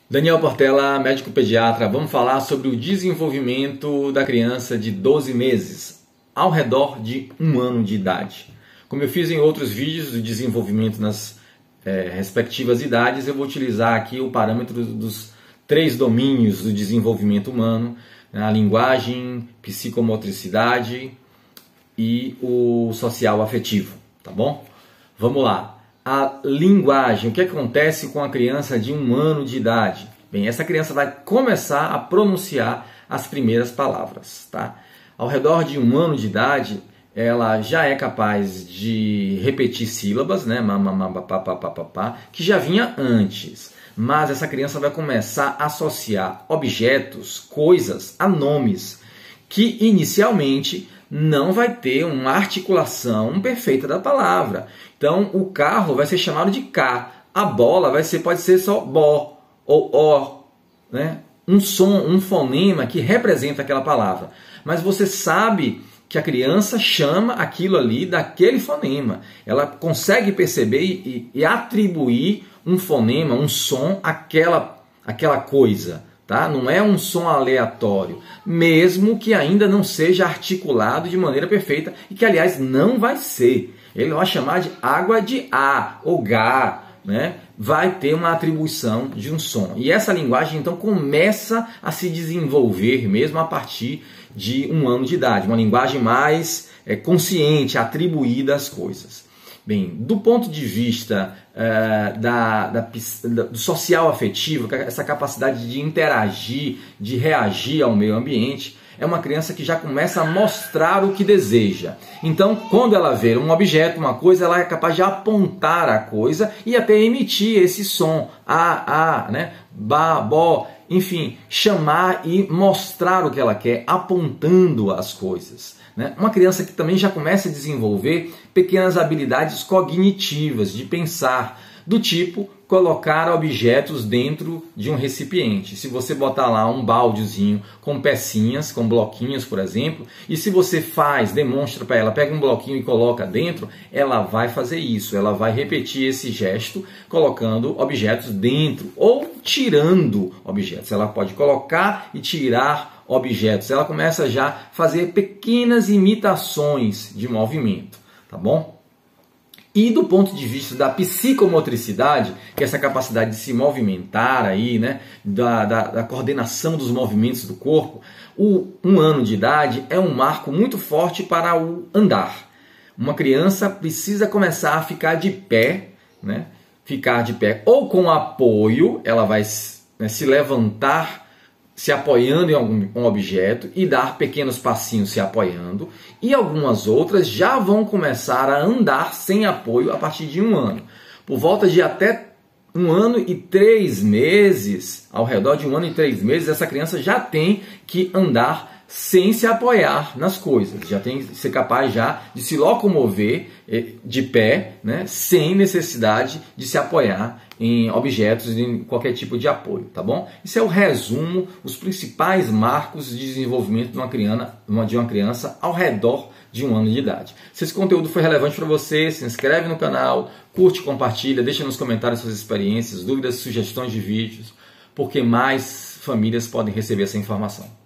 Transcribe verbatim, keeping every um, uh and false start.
Daniel Portela, médico pediatra. Vamos falar sobre o desenvolvimento da criança de doze meses, ao redor de um ano de idade. Como eu fiz em outros vídeos do desenvolvimento nas é, respectivas idades, eu vou utilizar aqui o parâmetro dos três domínios do desenvolvimento humano, a linguagem, psicomotricidade e o social afetivo, tá bom? Vamos lá. A linguagem, o que acontece com a criança de um ano de idade? Bem, essa criança vai começar a pronunciar as primeiras palavras, tá? Ao redor de um ano de idade, ela já é capaz de repetir sílabas, né? Que já vinha antes. Mas essa criança vai começar a associar objetos, coisas, a nomes, que inicialmente não vai ter uma articulação perfeita da palavra. Então, o carro vai ser chamado de cá, a bola vai ser, pode ser só bó ou ó, né? Um som, um fonema que representa aquela palavra. Mas você sabe que a criança chama aquilo ali daquele fonema. Ela consegue perceber e, e atribuir um fonema, um som àquela, àquela coisa. Tá? Não é um som aleatório, mesmo que ainda não seja articulado de maneira perfeita e que, aliás, não vai ser. Ele vai chamar de água de A ou Gá, né? Vai ter uma atribuição de um som. E essa linguagem, então, começa a se desenvolver mesmo a partir de um ano de idade. Uma linguagem mais é, consciente, atribuída às coisas. Bem, do ponto de vista uh, da, da, da, do social afetivo, essa capacidade de interagir, de reagir ao meio ambiente, é uma criança que já começa a mostrar o que deseja. Então, quando ela vê um objeto, uma coisa, ela é capaz de apontar a coisa e até emitir esse som, a, a, né, ba, bo, enfim, chamar e mostrar o que ela quer, apontando as coisas. Né? Uma criança que também já começa a desenvolver pequenas habilidades cognitivas de pensar, do tipo colocar objetos dentro de um recipiente. Se você botar lá um baldezinho com pecinhas, com bloquinhos, por exemplo, e se você faz, demonstra para ela, pega um bloquinho e coloca dentro, ela vai fazer isso, ela vai repetir esse gesto colocando objetos dentro ou tirando objetos. Ela pode colocar e tirar objetos. Ela começa já a fazer pequenas imitações de movimento, tá bom? E do ponto de vista da psicomotricidade, que é essa capacidade de se movimentar aí, né, da, da, da coordenação dos movimentos do corpo, o um ano de idade é um marco muito forte para o andar. Uma criança precisa começar a ficar de pé, né, ficar de pé ou com apoio, ela vai, né, se levantar se apoiando em algum um objeto e dar pequenos passinhos se apoiando, e algumas outras já vão começar a andar sem apoio a partir de um ano. Por volta de até um ano e três meses, ao redor de um ano e três meses, essa criança já tem que andar sem se apoiar nas coisas, já tem que ser capaz já de se locomover de pé, né, sem necessidade de se apoiar em objetos, em qualquer tipo de apoio, tá bom? Isso é o resumo, os principais marcos de desenvolvimento de uma criança, de uma criança ao redor de um ano de idade. Se esse conteúdo foi relevante para você, se inscreve no canal, curte, compartilha, deixa nos comentários suas experiências, dúvidas, sugestões de vídeos, porque mais famílias podem receber essa informação.